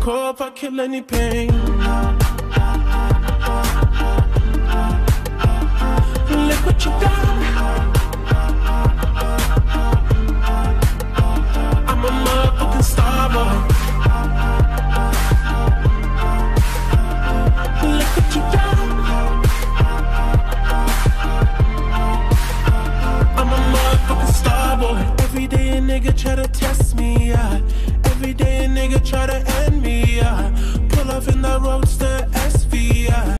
hope I kill any pain. Look what you done. I'm a motherfucking star boy. Look what you done. I'm a motherfucking star boy. Every day a nigga try to test me, yeah. Every day a nigga try to end me, yeah. Pull off in the roadster SV, yeah.